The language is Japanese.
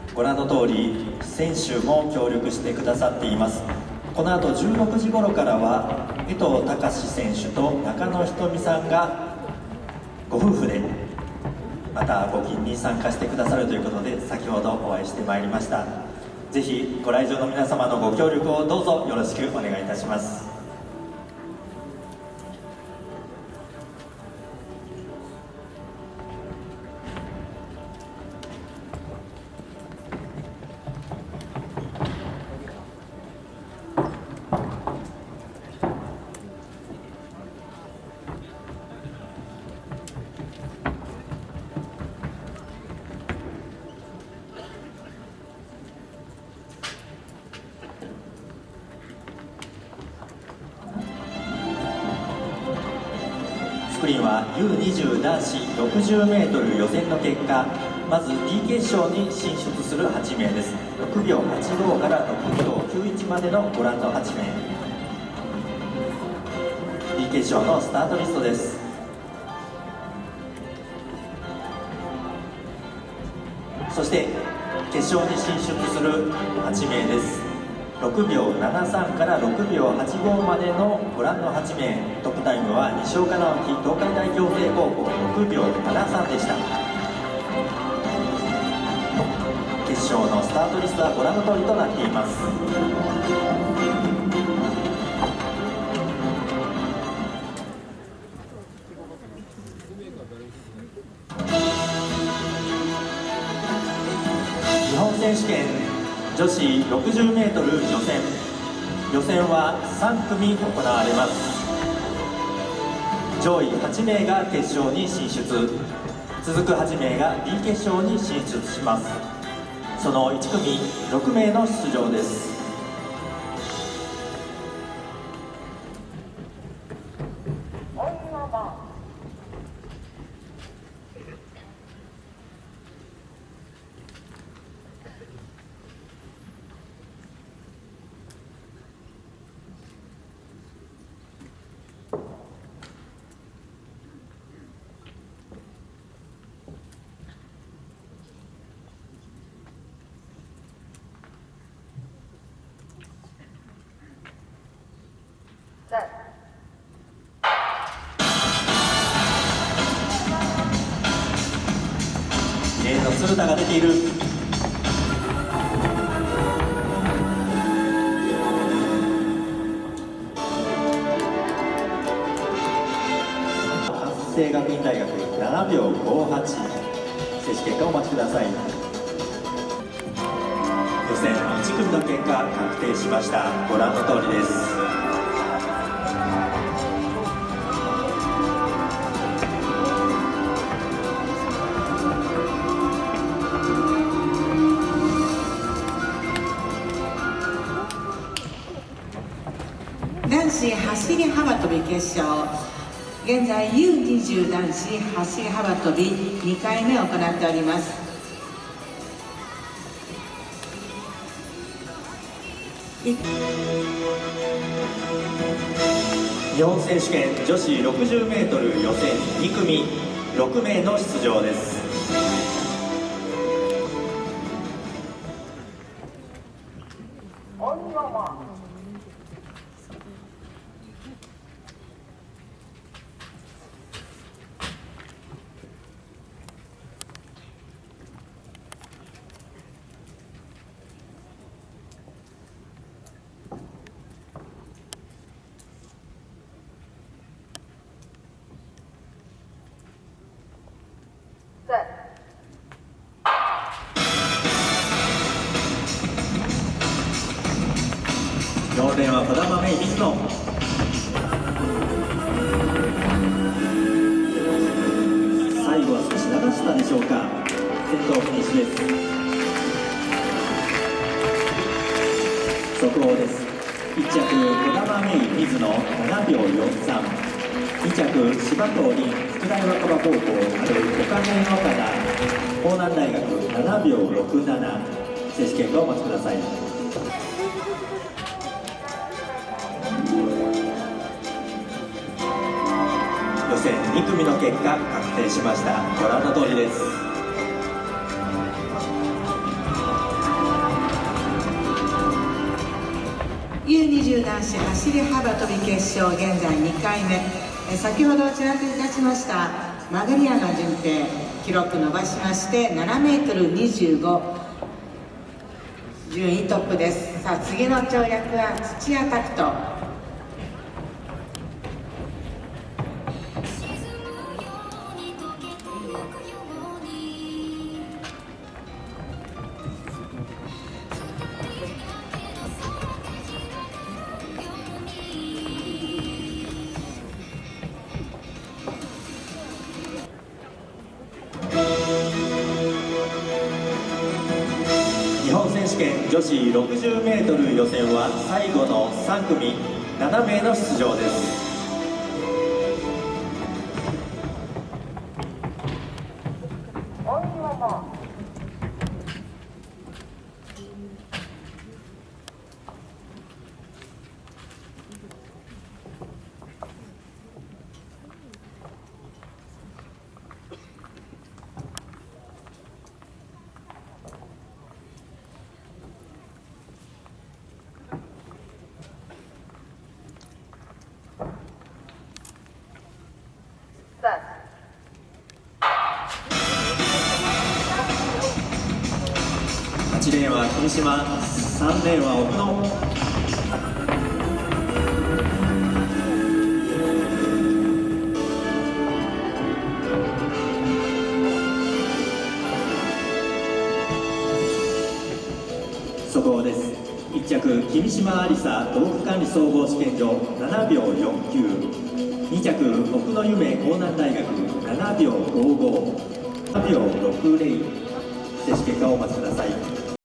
ご覧の通り選手も協力してくださっています。この後16時頃からは江藤隆選手と中野ひとみさんがご夫婦でまた募金に参加してくださるということで、先ほどお会いしてまいりました。ぜひご来場の皆様のご協力をどうぞよろしくお願いいたします。スクリーンは U20 男子 60m 予選の結果、まず D 決勝に進出する8名です。6秒85から6秒91までのご覧の8名。 D 決勝のスタートリストです。そして決勝に進出する8名です。6秒73から6秒85までのご覧の8名。トップタイムは西岡直樹東海大仰星高校6秒73でした。決勝のスタートリストはご覧の通りとなっています。日本選手権女子 60m 予選は3組行われます。上位8名が決勝に進出、続く8名が D 決勝に進出します。その1組6名の出場です。綺麗な鶴田が出ている。関西学院大学7秒58、接種結果をお待ちください。予選1組の結果確定しました。ご覧の通りです。 男子走り幅跳び決勝、現在 U20 男子走り幅跳び2回目を行っております。 日本選手権女子 60m 予選2組6名の出場です。4レーンは児玉芽衣水野。最後は少し流したでしょうか。先頭フィニッシュです。速報です。1着児玉芽衣水野7秒43、2着柴藤凛福大若葉高校お金の岡田江南大学7秒67、接種結果をお待ちください。予選2組の結果確定しました。ご覧の通りです。 男子走り幅跳び決勝、現在2回目。先ほどちらついたしましたマグリアナ順平、記録伸ばしまして7メートル25、順位トップです。さあ次の跳躍は土屋拓人。 日本選手権女子 60m 予選は最後の3組7名の出場です。8レーンは君島、3レーンは奥野。速報です。1着君島ありさ道具管理総合試験場7秒49、2着奥野夢江南大学7秒55、7秒60。接種結果をお待ちください。